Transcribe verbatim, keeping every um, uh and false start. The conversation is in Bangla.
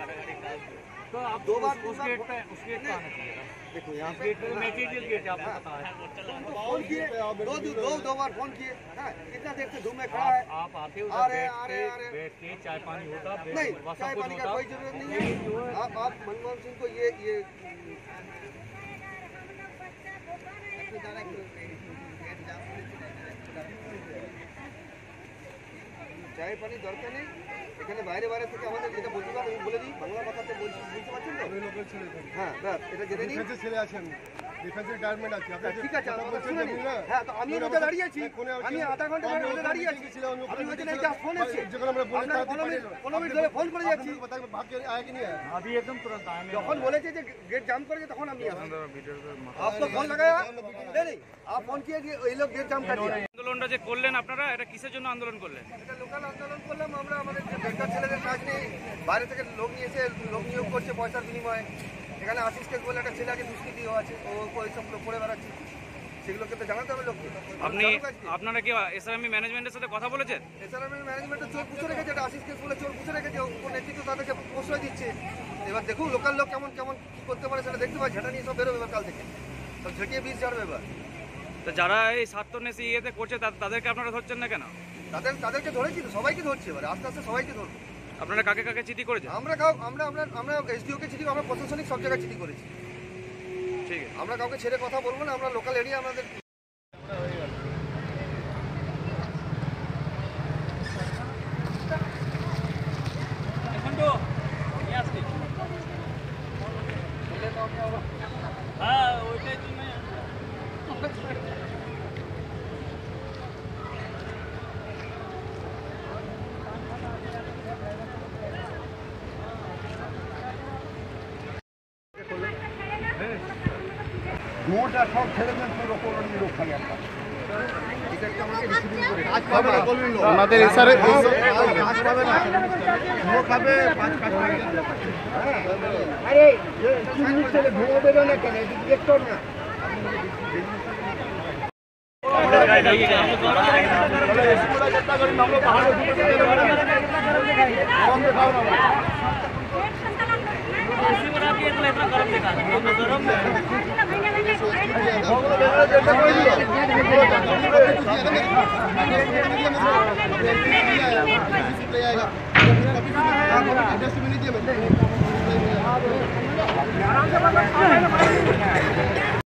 तो आप दो बार उस गेट पे उस गेट पे आना चाहिए। देखो यहाँ पे गेट पे मटेरियल गेट आपको पता है। फोन किए दो दो दो बार फोन किए, कितना देर से धूम में खड़ा है। आप आते हो आ रहे आ रहे आ रहे बैठ के चाय पानी होता नहीं, चाय पानी का कोई जरूरत नहीं है। आप आप मनमोहन सिंह को ये ये চায়ের পানি দরকার নেই, এখানে বাইরে বাইরে থেকে আমাদের যেটা বলতে পারি আমি বলে দিই, বাংলা কথাতে বলছি, বুঝতে পারছেন তো? লোকাল ছেলে, হ্যাঁ ব্যাস এটা জেনে নিন। ডিফেন্সের ছেলে আছেন, ডিফেন্সের গার্মেন্ট আছে আপনাদের, ঠিক আছে আপনারা শুনে নিন। হ্যাঁ তো আমি ওটা দাঁড়িয়ে আছি, আমি আধা ঘন্টা ধরে ওটা দাঁড়িয়ে আছি, আমি ওই জন্য একটা ফোন এসেছে, যখন আমরা বলে পনেরো মিনিট ধরে ফোন করে যাচ্ছি, ভাগ के आया कि नहीं आया अभी एकदम तुरंत आया। যখন বলেছে যে গেট জাম করেছে তখন আমি আসলাম। आपको फोन लगाया नहीं नहीं आप फोन किए कि এই লোক গেট জাম করে দিয়েছে। আন্দোলনটা যে করলেন আপনারা, এটা কিসের জন্য আন্দোলন করলেন? এটা লোকাল আন্দোলন করলাম আমরা, আমাদের যে বেকার ছেলেদের কাজ নেই, বাইরে থেকে লোক নিয়ে এসে লোক নিয়োগ করছে পয়সার বিনিময়ে। এখানে আশিস কেস বলে একটা ছেলে আগে দুষ্কৃতি আছে, ও ওই সব লোক করে বেড়াচ্ছে, সেগুলোকে তো জানাতে হবে লোককে। আপনি আপনারা কি এসআরএমই ম্যানেজমেন্টের সাথে কথা বলেছেন? এসআরএমই ম্যানেজমেন্টে চোর পুষে রেখেছে, এটা আশিস কেস বলে চোর পুষে রেখেছে, ওর নেতৃত্ব তাদেরকে প্রশ্রয় দিচ্ছে। এবার দেখুন লোকাল লোক কেমন কেমন কী করতে পারে সেটা দেখতে পাই, ঝাঁটা নিয়ে সব বেরোবে এবার কাল থেকে, সব ঝেঁটিয়ে বীজ ঝাড়বে এবার। তো যারা এই স্বার্থন্বেষী ইয়েতে করছে তাদেরকে আপনারা ধরছেন না কেন? তাদের তাদেরকে ধরেছি তো, সবাইকে ধরছে এবার, আস্তে আস্তে সবাইকে ধরবো। আপনারা কাকে কাকে চিঠি করেছেন? আমরা কাউ আমরা আমরা আমরা এসডিওকে চিঠি, আমরা প্রশাসনিক সব জায়গায় চিঠি করেছি। ঠিক আছে, আমরা কাউকে ছেড়ে কথা বলবো না, আমরা লোকাল এরিয়া আমাদের। হ্যাঁ ওইটাই তো না মোটা সব ছেড়ে দেন, পুরো কোনো নিরোগ খালি একটা ওনাদের এসআরে কাজ পাবে না, ধুয়ো খাবে, পাঁচ কাজ পাবে। আরে চিনি ছেলে ধুয়ো দেবে না কেন, ডিরেক্টর না। गरम